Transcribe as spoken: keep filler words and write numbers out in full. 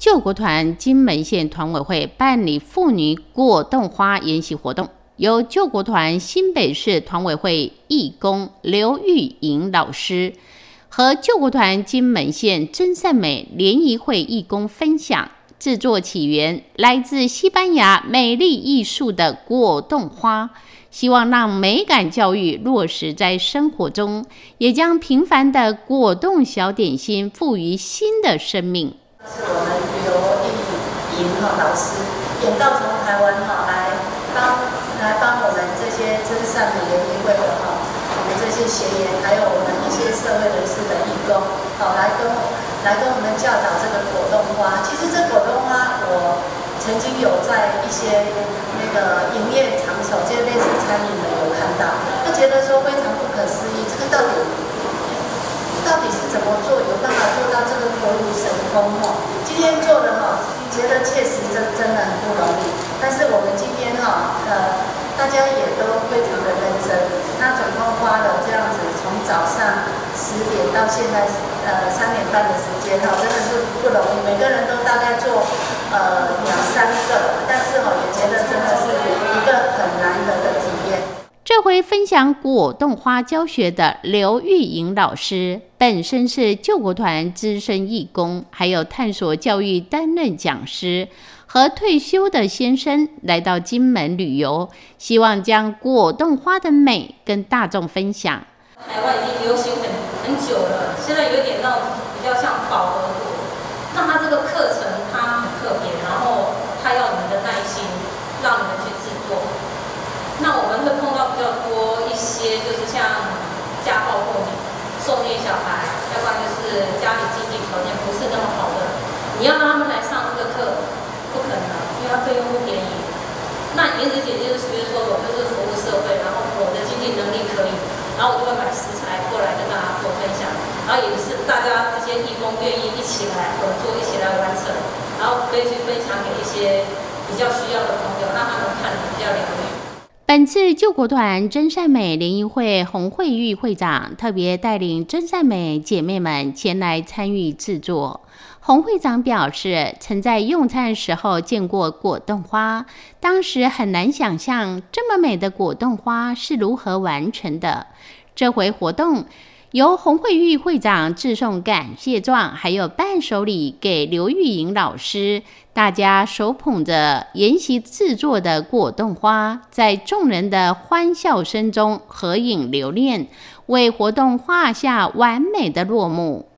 救国团金门县团委会办理妇女果冻花研习活动，由救国团新北市团委会义工刘玉莹老师和救国团金门县真善美联谊会义工分享制作起源来自西班牙美丽艺术的果冻花，希望让美感教育落实在生活中，也将平凡的果冻小点心赋予新的生命。 是我们刘玉莹老师远道从台湾哈来帮来帮我们这些真善美联谊会的哈，我们这些学员，还有我们一些社会人士的义工，好来跟来跟我们教导这个果冻花。其实这果冻花我曾经有在一些那个营业场所，这类似餐饮的有看到，就觉得说非常不可思议，这个到底到底是怎么做，有办法做到这个口如神通哦？今天做的哈，觉得确实真真的很不容易。但是我们今天哈，呃，大家也都非常的认真。那总共花了这样子，从早上十点到现在呃三点半的时间哈，真的是不容易。每个人都大概做呃两三个，但是哈也觉得真的是一个很难得的体验。 这回分享果冻花教学的刘玉莹老师，本身是救国团资深义工，还有探索教育担任讲师，和退休的先生来到金门旅游，希望将果冻花的美跟大众分享。 台湾已经流行很很久了，现在有点那种比较像饱和度。那它这个课程它很特别，然后它要你们的耐心，让你们去制作。那我们会碰到比较多一些，就是像家暴妇女、受虐小孩，要不然就是家里经济条件不是那么好的，你要让他们来上这个课，不可能，因为它费用不便宜。那颜值姐就是属于说我就是服务社会，然后我的经济能力可以，然后我就会买食材过来跟大家做分享，然后也是大家这些义工愿意一起来合作，一起来完成，然后可以去分享给一些比较需要的朋友，让他们看得比较疗愈。 本次救国团真善美联谊会洪慧玉会长特别带领真善美姐妹们前来参与制作。洪会长表示，曾在用餐时候见过果冻花，当时很难想象这么美的果冻花是如何完成的。这回活动由洪慧玉会长致送感谢状，还有伴手礼给刘玉莹老师。大家手捧着研习制作的果冻花，在众人的欢笑声中合影留念，为活动画下完美的落幕。